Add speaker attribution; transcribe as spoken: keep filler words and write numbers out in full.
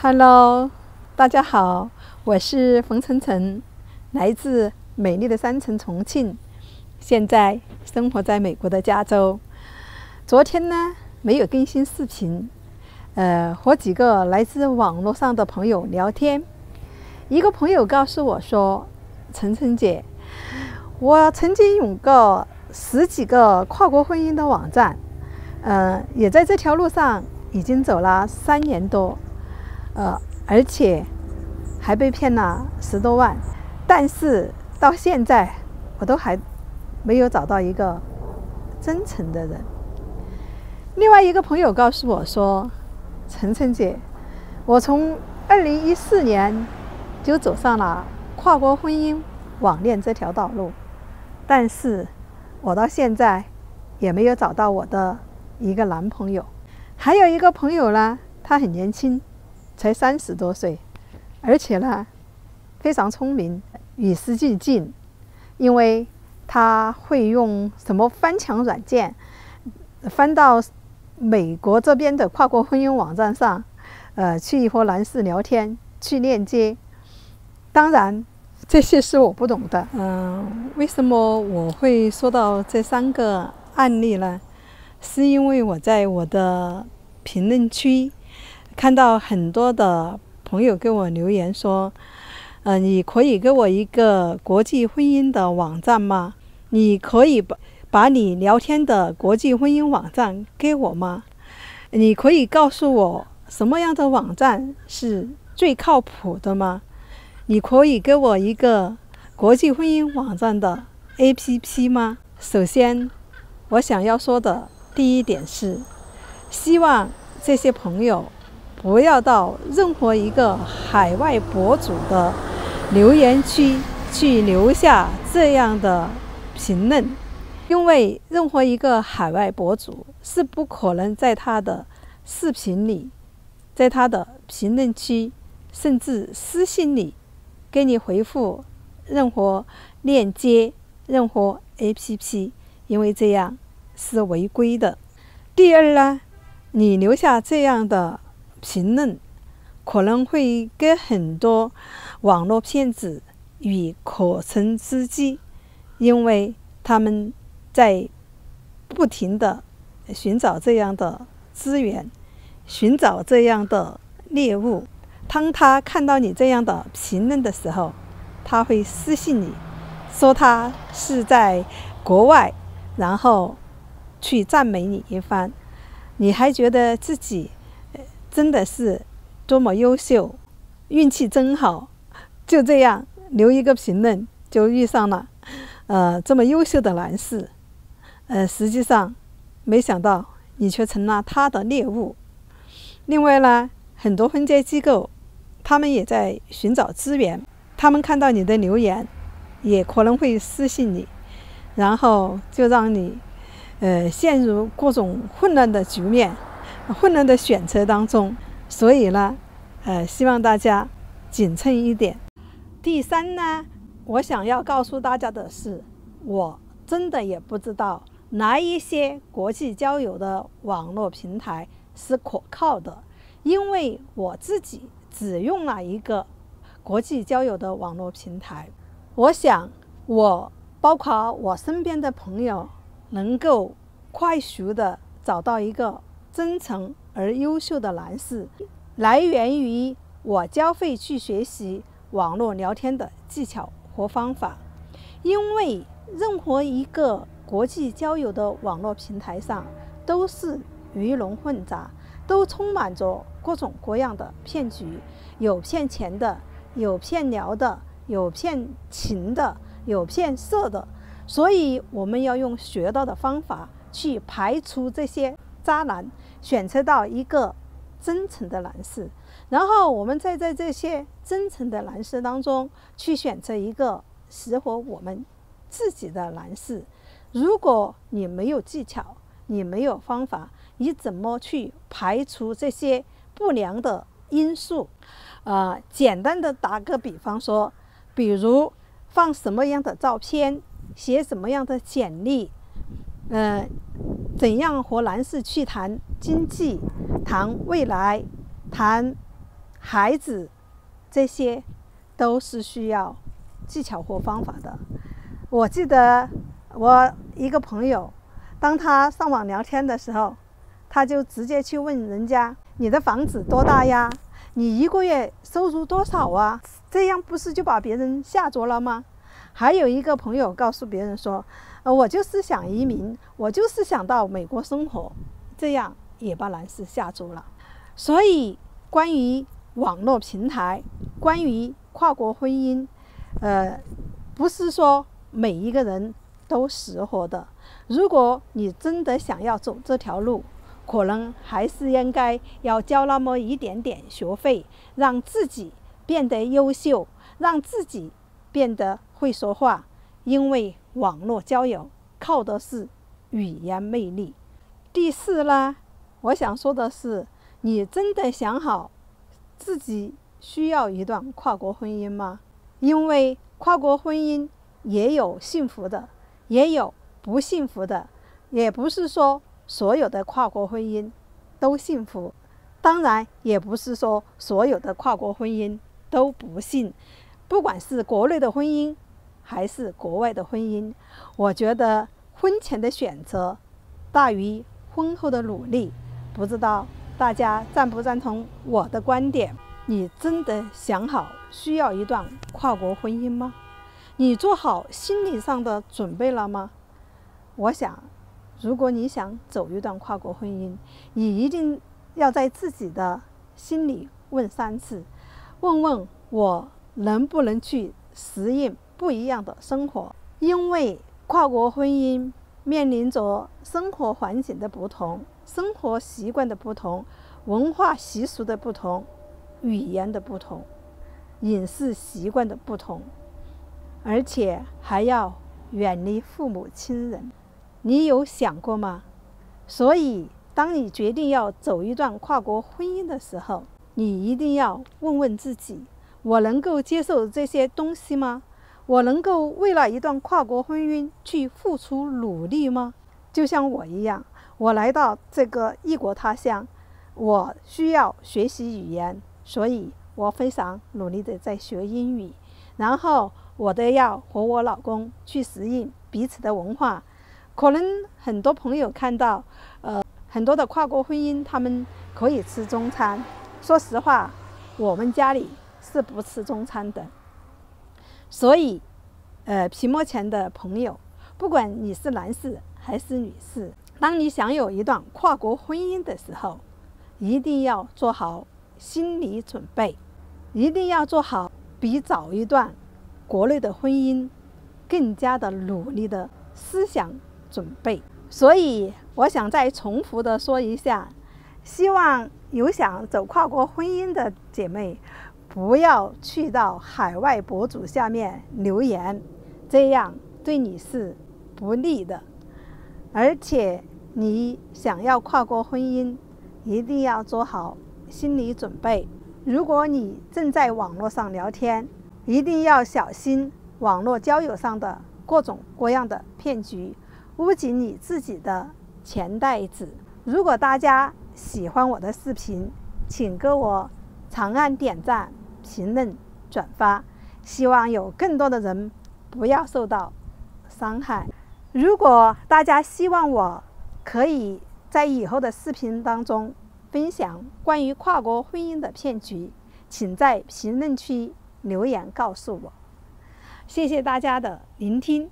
Speaker 1: Hello， 大家好，我是冯晨晨，来自美丽的山城重庆，现在生活在美国的加州。昨天呢，没有更新视频，呃，和几个来自网络上的朋友聊天。一个朋友告诉我说：“晨晨姐，我曾经有过十几个跨国婚姻的网站，呃，也在这条路上已经走了三年多。”呃，而且还被骗了十多万，但是到现在我都还没有找到一个真诚的人。另外一个朋友告诉我说：“晨晨姐，我从二零一四年就走上了跨国婚姻网恋这条道路，但是我到现在也没有找到我的一个男朋友。”还有一个朋友呢，他很年轻，才三十多岁，而且呢非常聪明，与时俱进，因为他会用什么翻墙软件翻到美国这边的跨国婚姻网站上，呃，去和男士聊天，去链接。当然这些是我不懂的。嗯、呃，为什么我会说到这三个案例呢？是因为我在我的评论区看到很多的朋友给我留言说：“呃，你可以给我一个国际婚姻的网站吗？你可以把把你聊天的国际婚姻网站给我吗？你可以告诉我什么样的网站是最靠谱的吗？你可以给我一个国际婚姻网站的 A P P 吗？”首先，我想要说的第一点是，希望这些朋友不要到任何一个海外博主的留言区去留下这样的评论，因为任何一个海外博主是不可能在他的视频里，在他的评论区，甚至私信里给你回复任何链接、任何 A P P， 因为这样是违规的。第二呢，你留下这样的评论，可能会给很多网络骗子以可乘之机，因为他们在不停地寻找这样的资源，寻找这样的猎物。当他看到你这样的评论的时候，他会私信你，说他是在国外，然后去赞美你一番，你还觉得自己真的是多么优秀，运气真好，就这样留一个评论就遇上了呃这么优秀的男士，呃实际上没想到你却成了他的猎物。另外呢，很多婚介机构他们也在寻找资源，他们看到你的留言也可能会私信你，然后就让你呃陷入各种混乱的局面，混乱的选择当中。所以呢，呃，希望大家谨慎一点。第三呢，我想要告诉大家的是，我真的也不知道哪一些国际交友的网络平台是可靠的，因为我自己只用了一个国际交友的网络平台。我想，我包括我身边的朋友能够快速的找到一个真诚而优秀的男士，来源于我交费去学习网络聊天的技巧和方法。因为任何一个国际交友的网络平台上都是鱼龙混杂，都充满着各种各样的骗局，有骗钱的，有骗聊的，有骗情的，有骗色的。所以我们要用学到的方法去排除这些渣男，选择到一个真诚的男士，然后我们再在这些真诚的男士当中去选择一个适合我们自己的男士。如果你没有技巧，你没有方法，你怎么去排除这些不良的因素？呃，简单的打个比方说，比如放什么样的照片，写什么样的简历，呃，怎样和男士去谈经济、谈未来、谈孩子，这些都是需要技巧或方法的。我记得我一个朋友，当他上网聊天的时候，他就直接去问人家：你的房子多大呀？你一个月收入多少啊？这样不是就把别人吓着了吗？还有一个朋友告诉别人说：呃，我就是想移民，我就是想到美国生活，这样也把男士吓住了。所以关于网络平台，关于跨国婚姻，呃，不是说每一个人都适合的。如果你真的想要走这条路，可能还是应该要交那么一点点学费，让自己变得优秀，让自己变得会说话。因为网络交友靠的是语言魅力。第四呢，我想说的是，你真的想好自己需要一段跨国婚姻吗？因为跨国婚姻也有幸福的，也有不幸福的，也不是说所有的跨国婚姻都幸福，当然也不是说所有的跨国婚姻都不幸。不管是国内的婚姻还是国外的婚姻，我觉得婚前的选择大于婚后的努力。不知道大家赞不赞同我的观点？你真的想好需要一段跨国婚姻吗？你做好心理上的准备了吗？我想，如果你想走一段跨国婚姻，你一定要在自己的心里问三次，问问我能不能去适应不一样的生活。因为跨国婚姻面临着生活环境的不同，生活习惯的不同，文化习俗的不同，语言的不同，饮食习惯的不同，而且还要远离父母亲人。你有想过吗？所以当你决定要走一段跨国婚姻的时候，你一定要问问自己，我能够接受这些东西吗？我能够为了一段跨国婚姻去付出努力吗？就像我一样，我来到这个异国他乡，我需要学习语言，所以我非常努力的在学英语，然后我都要和我老公去适应彼此的文化。可能很多朋友看到呃，很多的跨国婚姻他们可以吃中餐，说实话我们家里是不吃中餐的。所以呃，屏幕前的朋友，不管你是男士还是女士，当你想有一段跨国婚姻的时候，一定要做好心理准备，一定要做好比找一段国内的婚姻更加的努力的思想准备。所以我想再重复的说一下，希望有想走跨国婚姻的姐妹不要去到海外博主下面留言，这样对你是不利的。而且你想要跨国婚姻，一定要做好心理准备。如果你正在网络上聊天，一定要小心网络交友上的各种各样的骗局，捂紧你自己的钱袋子。如果大家喜欢我的视频，请给我长按点赞、评论、转发，希望有更多的人不要受到伤害。如果大家希望我可以在以后的视频当中分享关于跨国婚姻的骗局，请在评论区留言告诉我。谢谢大家的聆听。